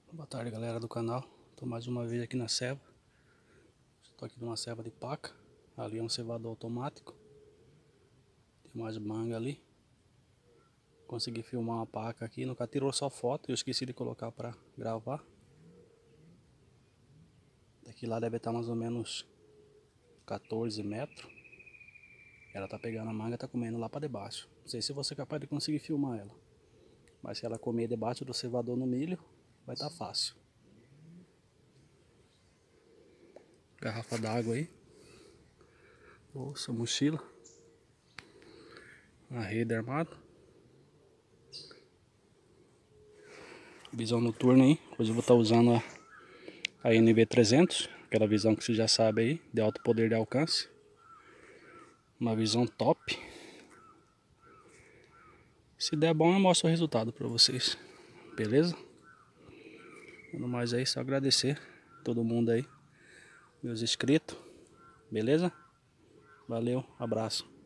Boa tarde, galera do canal. Estou mais uma vez aqui na ceva. Estou aqui numa ceva de paca. Ali é um cevador automático. Tem mais manga ali. Consegui filmar uma paca aqui. Nunca tirou só foto. Eu esqueci de colocar para gravar. Daqui lá deve estar mais ou menos 14 metros. Ela tá pegando a manga e tá comendo lá para debaixo. Não sei se você é capaz de conseguir filmar ela. Mas se ela comer debaixo do cevador no milho, vai estar fácil. Garrafa d'água aí. Bolsa, mochila. A rede armada. Visão noturna aí. Hoje eu vou estar usando a NV300. Aquela visão que você já sabe aí. De alto poder de alcance. Uma visão top. Se der bom eu mostro o resultado para vocês. Beleza? No mais aí, só agradecer todo mundo aí. Meus inscritos. Beleza? Valeu, abraço.